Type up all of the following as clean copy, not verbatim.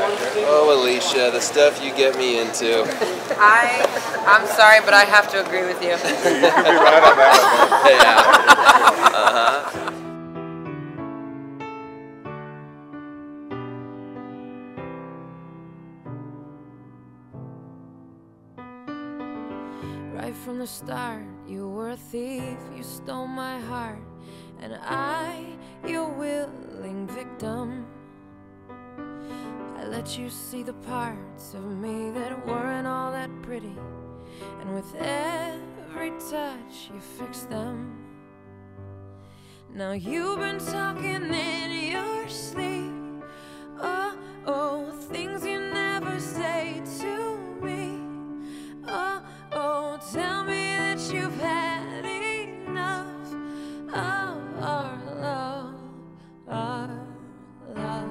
Oh, Alicia, the stuff you get me into. I'm sorry, but I have to agree with you. You can be right on that one. Yeah. Uh-huh. Right from the start, you were a thief, you stole my heart, and I, your willing victim. I let you see the parts of me that weren't all that pretty, and with every touch you fixed them. Now you've been talking in your sleep, oh, oh, things you never say to me. Oh, oh, tell me that you've had enough of our love, our love.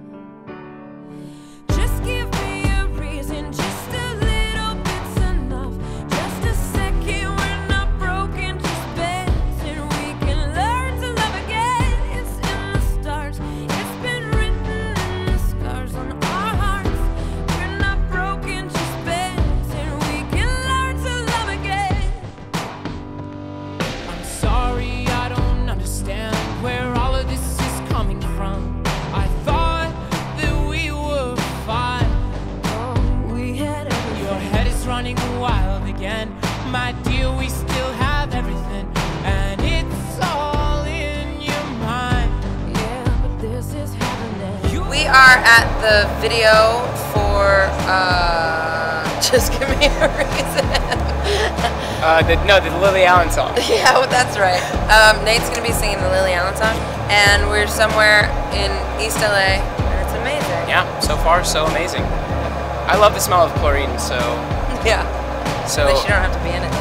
Just give me a reason, just a little bit's enough. Just a second, we're not broken, just bends, and we can learn to love again. It's in the stars, it's been written in the scars on our hearts. We're not broken, just bends, and we can learn to love again. I'm sorry, I don't understand where all of this is coming from. I thought that we were fine. Oh, we had everything. Your head is running wild again. My dear, we still have everything, and it's all in your mind. Yeah, but this is happening. We are at the video for, just give me a reason. The Lily Allen song. Yeah, well, that's right. Nate's gonna be singing the Lily Allen song, and we're somewhere in East LA, and it's amazing. Yeah, so far so amazing. I love the smell of chlorine, so Yeah. so. At least you don't have to be in it later.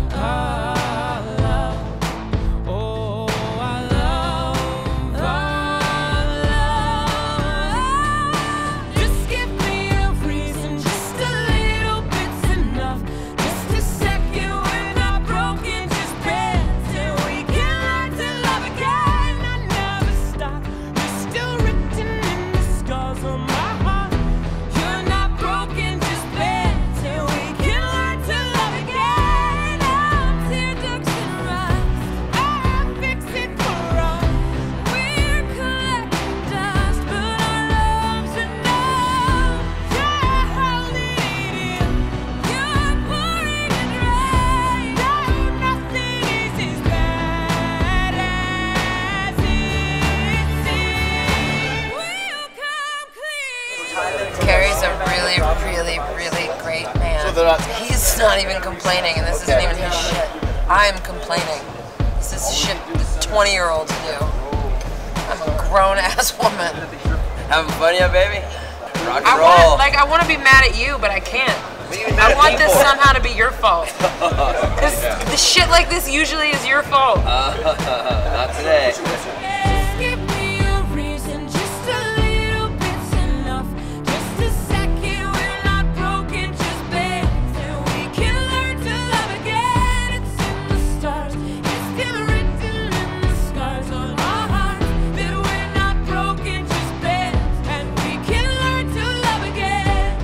Just give me a reason, just a little bit's enough. Just a second, we're not broken, just bends, and we can learn to love again. I never stop, you're still written in the scars on my heart. You're not broken, just bends, and we can learn to love again. Oh, tear ducts and rocks, I fix it for us. We're collecting dust, but our love's enough. You're holding it in, you're pouring it right. No, nothing is as bad as it seems. Will you come clean? Carrie's a really, really, really great man. He's not even complaining, and this isn't even his shit. I'm complaining. This is shit that 20-year-olds do. I'm a grown-ass woman. Having fun yet, baby? Rock and I roll. want to be mad at you, but I can't. I want this somehow to be your fault. Because the shit like this usually is your fault. Not today. Just give me a reason, just a little bit's enough. Just a second, we're not broken, just bends, and we can learn to love again. It's in the stars, it's still written in the scars on our hearts. That we're not broken, just bends, and we can learn to love again.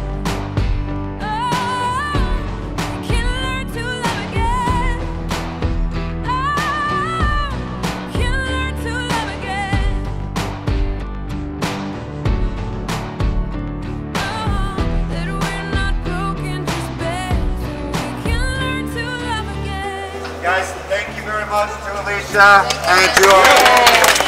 Oh, we can learn to love again. Oh, we can learn to love again. That we're not broken, just bends, and we can learn to love again. Guys, thank you very much to Alicia and to all.